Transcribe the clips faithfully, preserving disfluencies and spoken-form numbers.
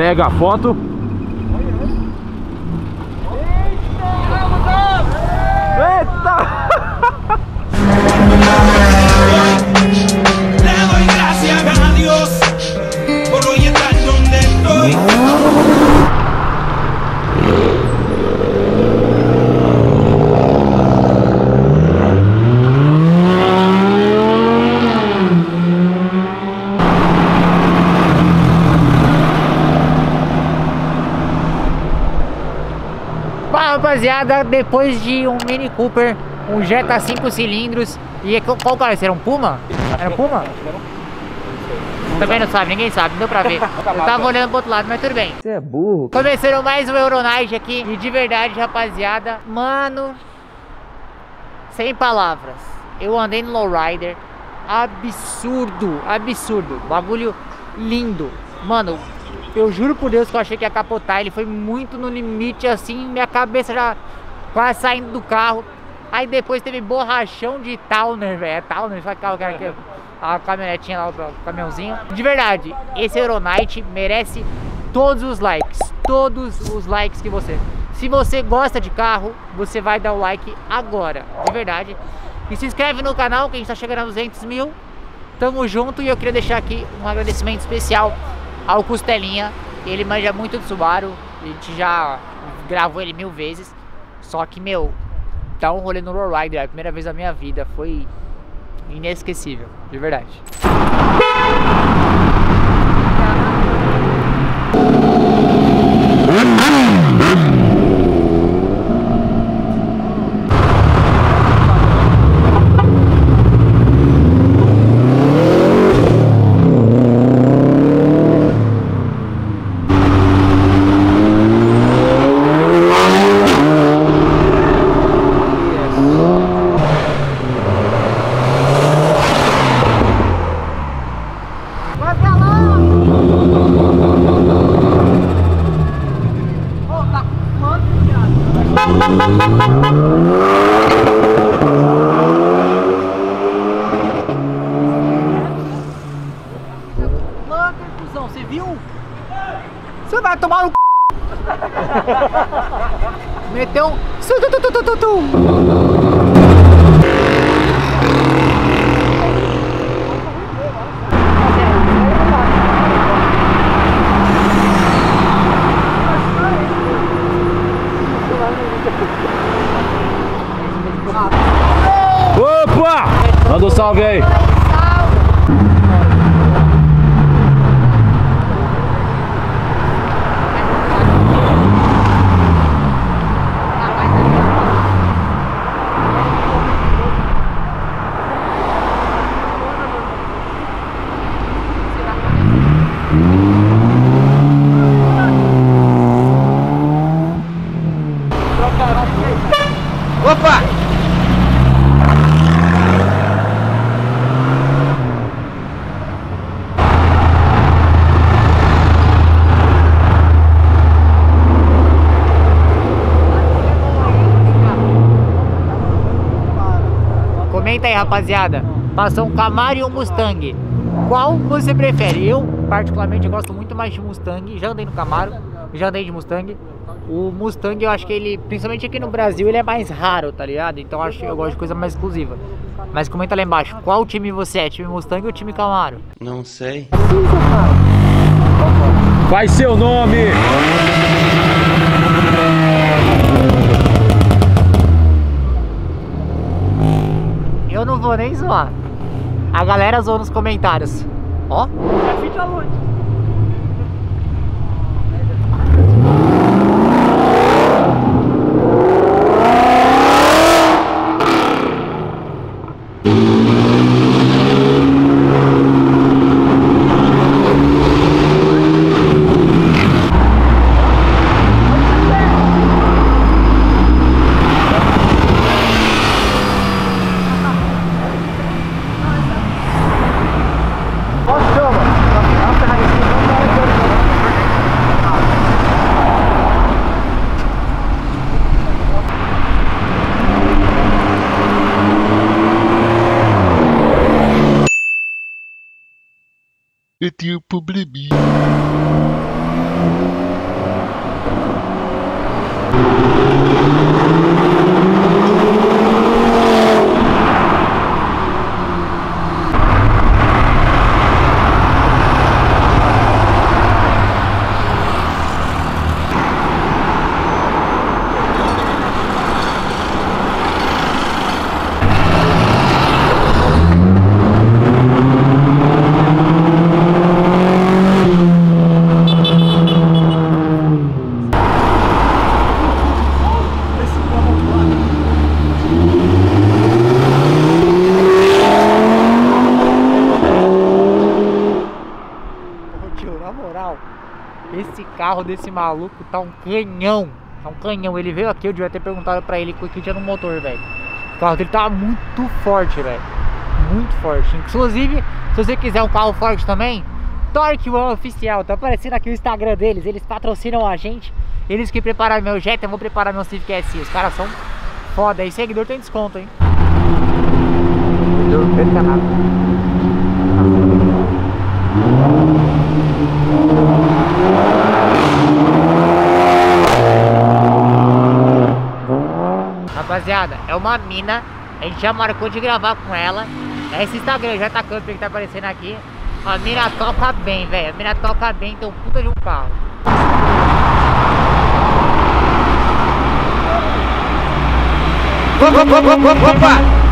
pega a foto. Eita! Le doy gracias a Dios por hoy estar donde estoy. Fala, rapaziada, depois de um Mini Cooper, um Jetta cinco cilindros e qual carro? Era um Puma? Era um Puma? Também não sabe, ninguém sabe, não deu pra ver. Eu tava olhando pro outro lado, mas tudo bem. Você é burro. Começando mais um Euronight aqui e de verdade, rapaziada, mano, sem palavras. Eu andei no Lowrider, absurdo, absurdo, bagulho lindo. Mano, eu juro por Deus que eu achei que ia capotar. Ele foi muito no limite assim, minha cabeça já quase saindo do carro. Aí depois teve borrachão de Towner, velho. É Towner, sabe aquela cara que a caminhonetinha lá, o caminhãozinho. De verdade, esse Euronight merece todos os likes. Todos os likes que você. Se você gosta de carro, você vai dar o like agora, de verdade. E se inscreve no canal que a gente tá chegando a duzentos mil. Tamo junto e eu queria deixar aqui um agradecimento especial ao Costelinha. Ele manja muito do Subaru, a gente já gravou ele mil vezes. Só que, meu, dar um rolê no Lowrider, a primeira vez da minha vida, foi inesquecível, de verdade. Você viu? Você vai tomar no c... Meteu um... Opa! Manda um salve aí. Opa! Comenta aí, rapaziada. Passou um Camaro e um Mustang. Qual você prefere? Eu, particularmente, eu gosto muito mais de Mustang. Já andei no Camaro, já andei de Mustang. O Mustang, eu acho que ele, principalmente aqui no Brasil, ele é mais raro, tá ligado? Então eu acho que eu gosto de coisa mais exclusiva. Mas comenta lá embaixo, qual time você é? Time Mustang ou time Camaro? Não sei. Faz seu nome! Eu não vou nem zoar. A galera zoou nos comentários. Ó. Eu tenho um probleminha. carro desse maluco tá um canhão. Tá um canhão. Ele veio aqui, eu devia ter perguntado pra ele o que tinha no motor, velho. O carro dele tá muito forte, velho. Muito forte. Inclusive, se você quiser um carro forte também, Torque One Oficial. Tá aparecendo aqui o Instagram deles. Eles patrocinam a gente. Eles que prepararam meu Jetta, eu vou preparar meu Civic S I. Os caras são foda. E seguidor tem desconto, hein? Seguidor, não perca nada. Rapaziada, é uma mina. A gente já marcou de gravar com ela. É esse Instagram, já tá canto que tá aparecendo aqui. A mina toca bem, velho. A mina toca bem, tem um puta de um carro. Opa, opa, opa, opa.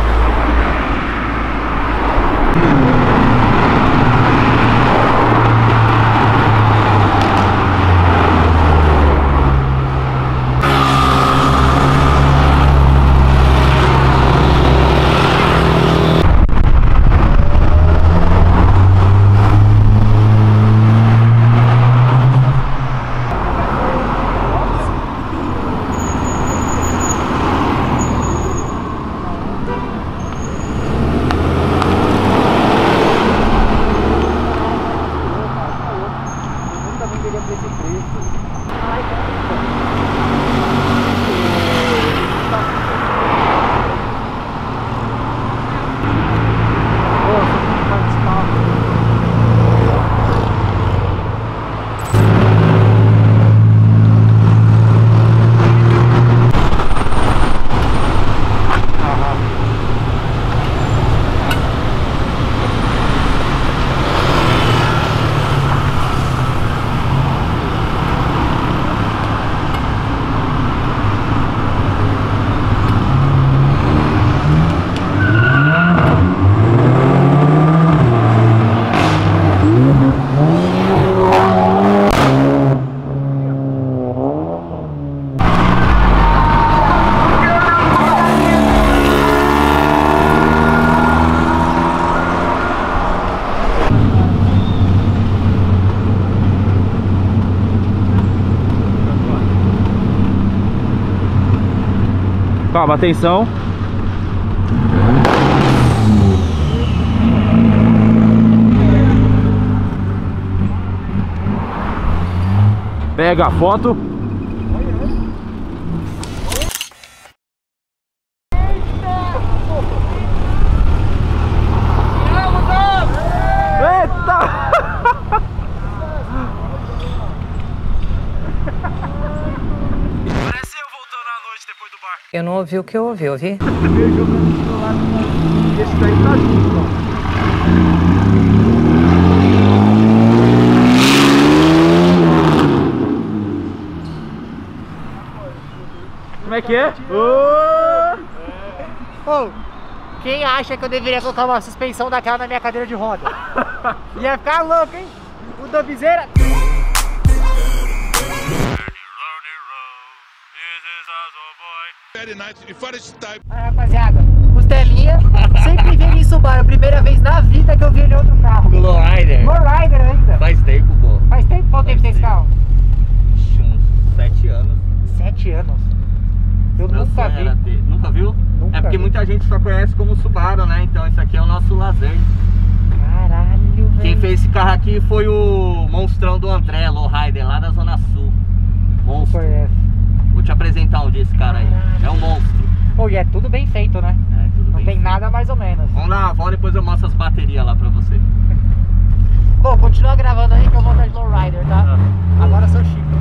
Calma, atenção. Pega a foto. Eu não ouvi o que eu ouvi, ouvi? Esse daí tá junto, como é que é? Oh! Oh, quem acha que eu deveria colocar uma suspensão daquela na minha cadeira de roda? Ia ficar louco, hein? O Dobizeira. Aí, rapaziada, Costelinha sempre veio em Subaru. Primeira vez na vida que eu vi ele em outro carro. Lowrider. Lowrider ainda. Faz tempo, pô. Faz tempo? Quanto tempo tem esse carro? Uns sete anos. Sete anos. Eu Meu nunca sonho vi. era ter. Nunca viu? Nunca é porque vi. muita gente só conhece como Subaru, né? Então isso aqui é o nosso lazer. Caralho, velho. Quem fez esse carro aqui foi o monstrão do André, Lowrider, lá da Zona Sul. Monstro. Conhece. Vou te apresentar um dia esse cara aí. É um monstro. Pô, e é tudo bem feito, né? É, tudo Não bem tem feito. nada mais ou menos. Vamos dar uma volta, depois eu mostro as baterias lá pra você. Bom, continua gravando aí que eu vou dar de Lowrider, tá? Agora eu sou Chico.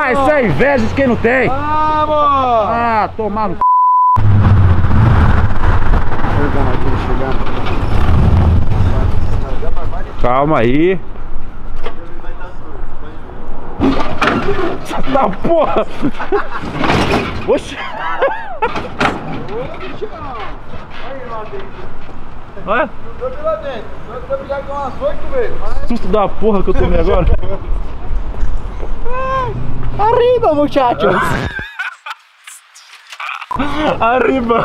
Ah, isso é inveja de quem não tem. Vamos! Ah, tomar no c... Calma aí. Tá porra! Oxi! Olha! Susto da porra que eu tomei agora! Arriba, muchachos! Arriba!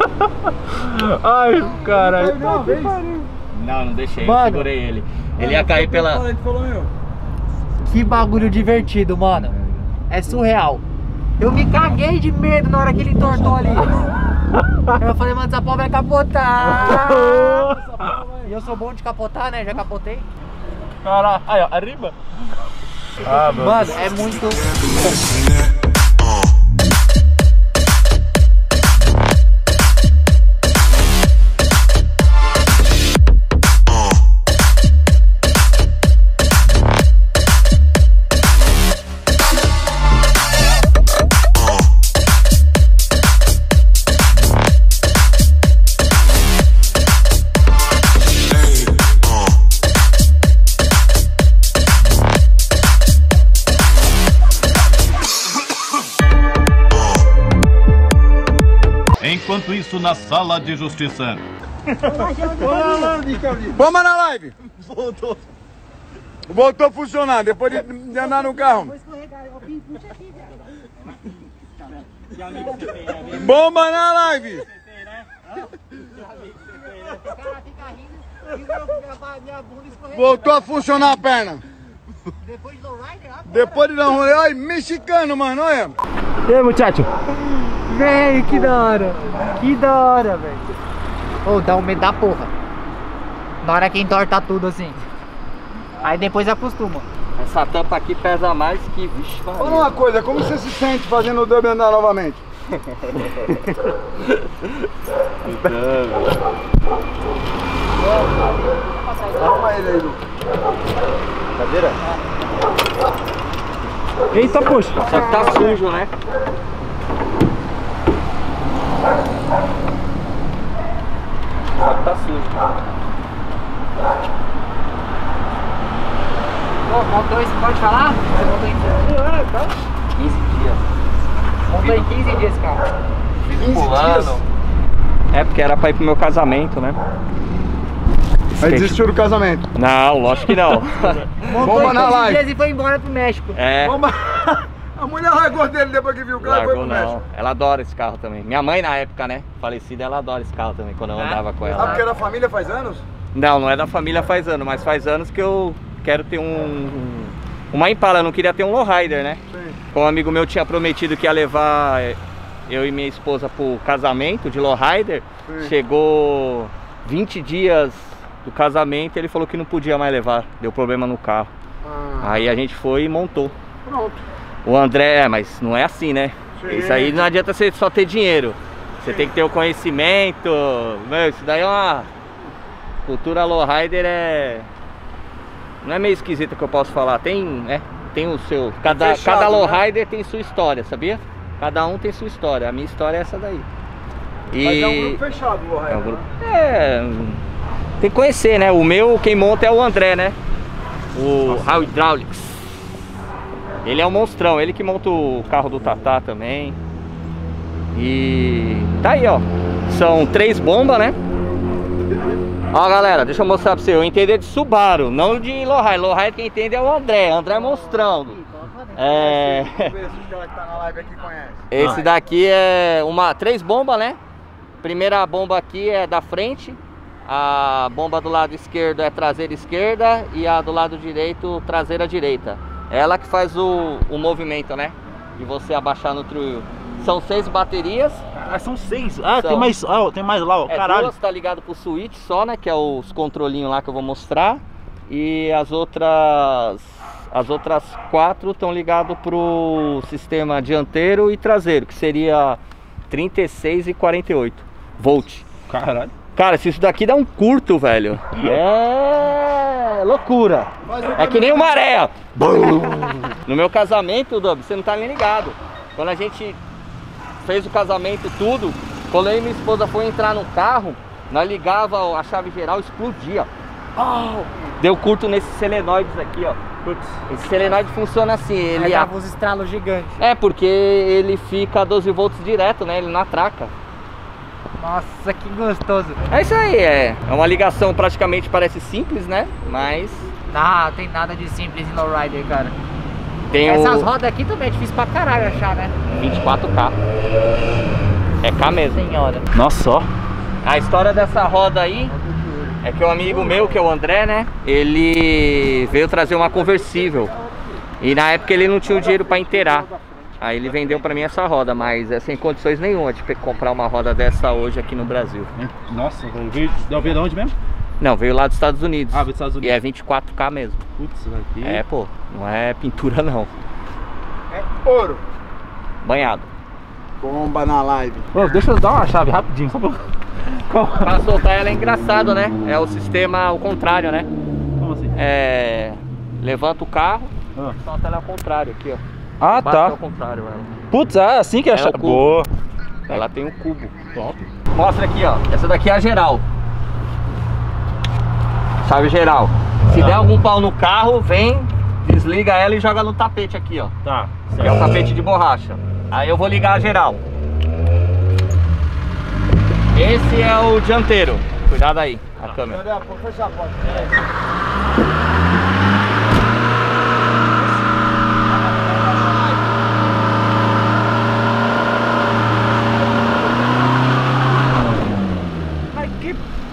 Ai, caralho! Não, não deixei, Mano. eu segurei ele. Ele ia cair pela... Que bagulho divertido, mano. É surreal. Eu me caguei de medo na hora que ele tortou ali. Eu falei, mano, essa porra vai capotar. E eu sou bom de capotar, né? Já capotei. Caralho! Aí, ó, arriba! Ah, mano. Mano, é muito... Enquanto isso, na sala de justiça. Vamos na live! Voltou. Voltou a funcionar depois de, de andar no carro. Bomba na live! Voltou a funcionar a perna. Depois do rider, Depois de dar um rolê, ai, mexicano, mano, olha. E aí, muchacho? velho, que da hora. Que da hora, velho. Ô, dá um medo da porra. Na hora que entorta tudo assim. Aí depois acostuma. Essa tampa aqui pesa mais que... Vixe, Fala Maria. uma coisa, como você se sente fazendo o dub andar novamente? Arruma ele aí, Lu. Cadeira? Eita, poxa! Só que tá sujo, né? Só que tá sujo. Pô, montou isso, pode falar? Você montou em quinze dias. Montou em quinze dias esse carro. Pulando. É porque era pra ir pro meu casamento, né? Aí desistiu do casamento. Não, lógico que não. Montou Bomba em na quinze live. dias e foi embora pro México. É, Bomba. A mulher largou dele depois que viu o carro e foi largou pro México. não. Ela adora esse carro também. Minha mãe na época, né? Falecida, ela adora esse carro também, quando eu andava com Ah, ela. porque era família faz anos? Não, não é da família faz anos, mas faz anos que eu quero ter um... um- uma Impala, eu não queria ter um lowrider, né? Sim. Como um amigo meu tinha prometido que ia levar eu e minha esposa pro casamento de lowrider, Sim. chegou vinte dias do casamento e ele falou que não podia mais levar, deu problema no carro. Ah, Aí a gente foi e montou. pronto. O André, é, mas não é assim, né? Sim. Isso aí não adianta você só ter dinheiro. Você tem que ter o conhecimento. Meu, isso daí é uma... Cultura lowrider é... Não é meio esquisita que eu posso falar. Tem, né? Tem o seu... Cada, Fechado, cada né? lowrider tem sua história, sabia? Cada um tem sua história. A minha história é essa daí. E... Mas é um grupo fechado, o É, um grupo... é, tem que conhecer, né? O meu, quem monta é o André, né? O Hydraulics. Ele é um monstrão, ele que monta o carro do Tatá também. E tá aí, ó. São três bombas, né? Ó, galera, deixa eu mostrar pra você. Eu entendo de Subaru, não de lowrider. Lowrider quem entende é o André. André é monstrão. É... Vamos ver se os caras que tá na live aqui conhecem. Esse daqui é uma três bombas, né? Primeira bomba aqui é da frente. A bomba do lado esquerdo é traseira esquerda e a do lado direito traseira direita. Ela que faz o, o movimento, né? De você abaixar no trio. São seis baterias. Ah, são seis. Ah, São. tem mais. Ah, tem mais lá, ó. É, Caralho. duas tá ligado pro switch só, né? Que é os controlinhos lá que eu vou mostrar. E as outras as outras quatro estão ligadas pro sistema dianteiro e traseiro, que seria trinta e seis e quarenta e oito volt. Caralho. Cara, se isso daqui dá um curto, velho, é loucura. É que nem uma maré. No meu casamento, Dub, você não tá nem ligado. Quando a gente fez o casamento tudo, quando eu e minha esposa foi entrar no carro, nós ligava a chave geral, explodia. Oh, deu curto nesses selenoides aqui, ó. Putz. Esse selenoide funciona assim, ele Aí dava uns estralos gigantes. É, porque ele fica doze volts direto, né? Ele não atraca. Nossa, que gostoso. É isso aí, é. É uma ligação praticamente parece simples, né? Mas Não, tem nada de simples em lowrider, cara. tem Essas o rodas aqui também é difícil pra caralho achar, né? vinte e quatro K. É K mesmo. Senhora. Nossa, ó. A história dessa roda aí é que um amigo meu, que é o André, né? Ele veio trazer uma conversível. E na época ele não tinha o dinheiro pra inteirar. Aí ele vendeu pra mim essa roda, mas é sem condições nenhuma de comprar uma roda dessa hoje aqui no Brasil. Nossa, veio, veio de onde mesmo? Não, veio lá dos Estados Unidos. Ah, veio dos Estados Unidos. E é vinte e quatro K mesmo. Putz, aqui. É, pô, não é pintura não. É ouro. Banhado. Bomba na live. Ô, deixa eu dar uma chave rapidinho, só pra... Pra soltar ela é engraçado, né? É o sistema ao contrário, né? Como assim? É... Levanta o carro, Ah, solta ela ao contrário aqui, ó. ah Bate tá. ao contrário ela. Putz, é assim que é a É o chave. cubo. Boa. Ela tem um cubo. Top. Mostra aqui, ó. Essa daqui é a geral. Chave geral. Se Tá. der algum pau no carro, vem, desliga ela e joga no tapete aqui, ó. Tá. Que é um tapete de borracha. Aí eu vou ligar a geral. Esse é o dianteiro. Cuidado aí, a câmera. André, pode fechar a porta. Ai, que...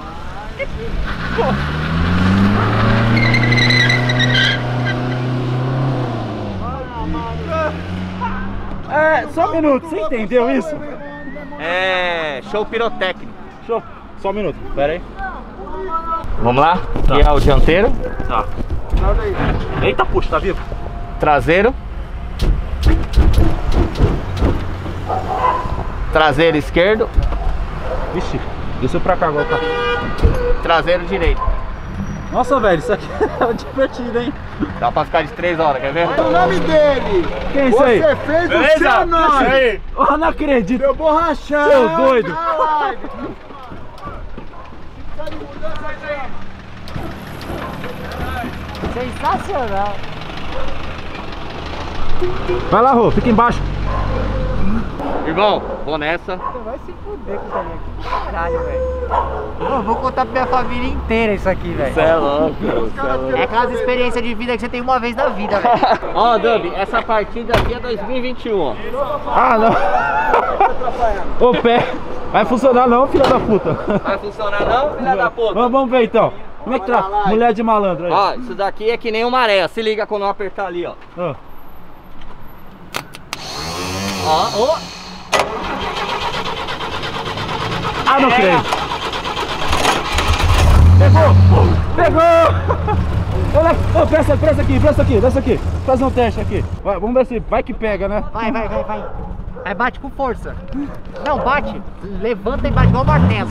É, só um minuto, você entendeu isso? É show pirotécnico. Show. Só um minuto, pera aí. Vamos lá? Tá. Aqui é o dianteiro, Tá. Eita, puxa, tá vivo? traseiro, traseiro esquerdo, Vixe, desceu pra cá agora. Tá. traseiro direito. Nossa, velho, isso aqui é divertido, hein? Dá pra ficar de três horas, quer ver? O nome dele. Quem é isso aí? Você fez Beleza? o seu nome. Isso aí. Eu não acredito. Meu borrachão. Seu doido. Na live. Sensacional. Vai lá, Rô, fica embaixo. Irmão, vou nessa. Você vai se fuder com isso aqui. Caralho, velho. Eu vou contar pra minha família inteira isso aqui, velho. Cê é louco, cê é louco. É aquelas experiências de vida que você tem uma vez na vida, velho. Ó, Dub, essa partida aqui é dois mil e vinte e um, ó. Ah, não. Ô, pé. Vai funcionar não, filha da puta. Vai funcionar não, filha da puta? Vamos, vamos ver então. Como é que tá? Mulher de malandro aí. Ó, isso daqui é que nem uma maré, ó. Se liga quando eu apertar ali, ó. Ah. Ó, ó. Ah, não creio. Pegou! Pegou! Olha, ô, presta, presta aqui, presta aqui, presta aqui. Faz um teste aqui. Vai, vamos ver se vai que pega, né? Vai, vai, vai, vai. Aí bate com força. Não, bate. Levanta e bate igual martelo.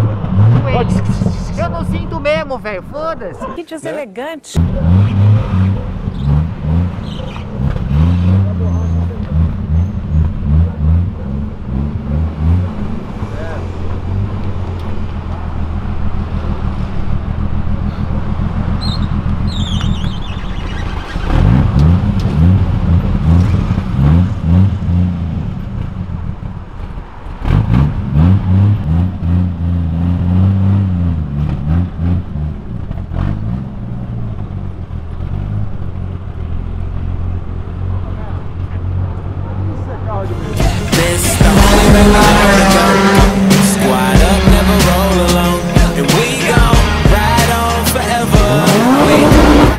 Eu não sinto mesmo, velho. Foda-se. Que deselegante. This the only way I